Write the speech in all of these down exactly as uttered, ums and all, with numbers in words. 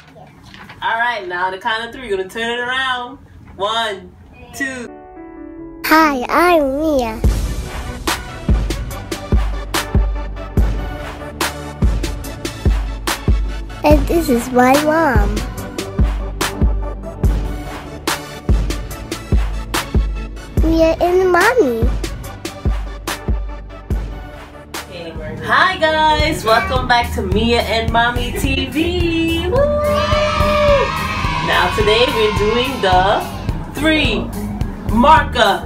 Yeah. All right, now the count of three, you're gonna turn it around. One, two. Hi, I'm Mia. And this is my mom. Mia and Mommy. Hi guys, welcome back to Mia and Mommy T V. Woo! Now today we're doing the three marker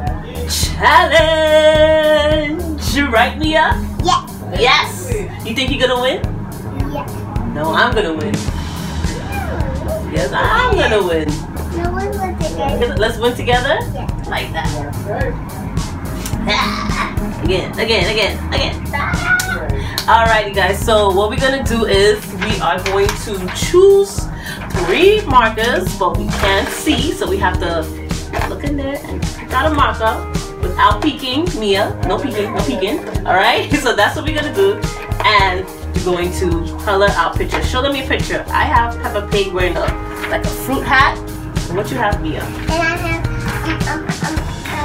challenge. Right, Mia? Yes. Yes. You think you're gonna win? Yes. No, I'm gonna win. Yes, I'm gonna win. No, let's win together. Let's win together? Yes. Like that. Again, again, again, again. Alrighty guys, so what we're gonna do is we are going to choose three markers, but we can't see, so we have to look in there and pick out a marker without peeking. Mia, no peeking, no peeking. Alright, so that's what we're gonna do, and we're going to color our picture. Show them your picture. I have Peppa Pig wearing a like a fruit hat. And what you have, Mia? And I have um um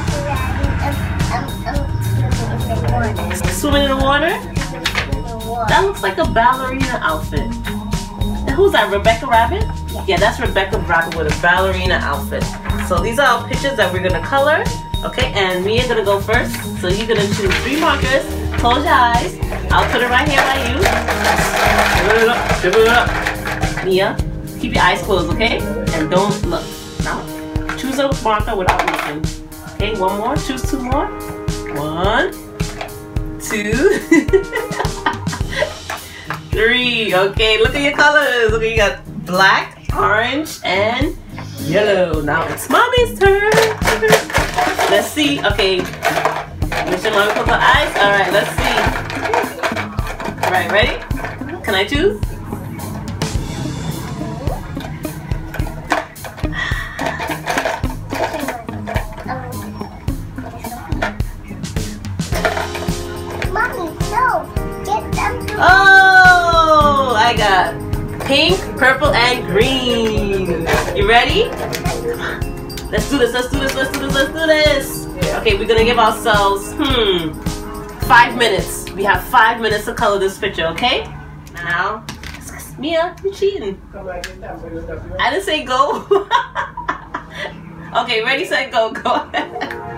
um um um swimming in the water. That looks like a ballerina outfit. And who's that? Rebecca Rabbit? Yeah. Yeah, that's Rebecca Rabbit with a ballerina outfit. So these are our pictures that we're gonna color. Okay, and Mia's gonna go first. So you're gonna choose three markers. Close your eyes. I'll put it right here by you. Dribble it up, dribble it up. Mia, keep your eyes closed, okay? And don't look. Now, choose a marker without looking. Okay, one more. Choose two more. One, two, three. Okay, look at your colors. Look, you got black, orange, and yellow. Now it's Mommy's turn. Let's see. Okay. Make sure Mommy close her eyes. Alright, let's see. Alright, ready? Can I choose? Mommy, no. Get them. Oh, I got pink, purple, and green. You ready? Come on. Let's do this, let's do this, let's do this, let's do this. Okay, we're gonna give ourselves, hmm, five minutes. We have five minutes to color this picture, okay? Now, Mia, you're cheating. I didn't say go. Okay, ready, set, go, go ahead.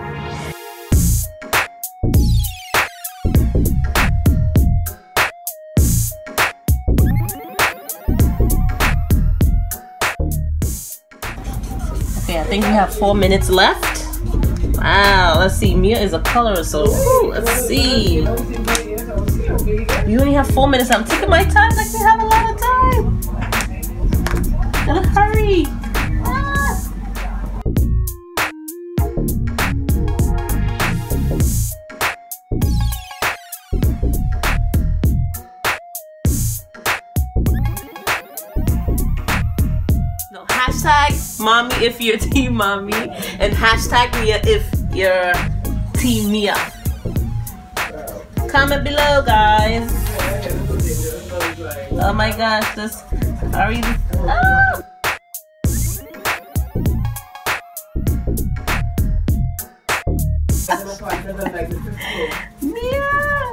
Okay, I think we have four minutes left. Wow, let's see. Mia is a colorist, so ooh, let's see. We only have four minutes. I'm taking my time like we have a lot of time. Gotta hurry. Ah. No, hashtag mommy if you're team mommy, and hashtag Mia if you're team Mia. Comment below, guys. Oh my gosh, this are you ah! Mia!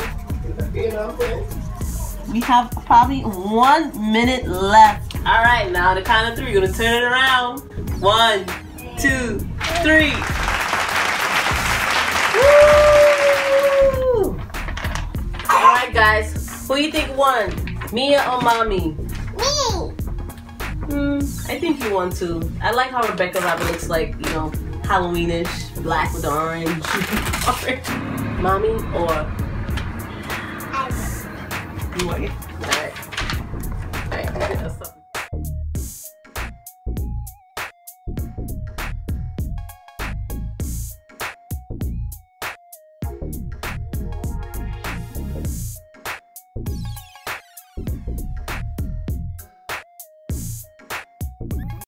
We have probably one minute left. All right, now the count of three, we're gonna turn it around. One, two, three. Woo! All right, guys, who do you think won? Mia or Mommy? Me. Hmm, I think you won too. I like how Rebecca Rabbit looks like, you know, Halloweenish, black with orange. Orange. Mommy or? You want it? All right. All right.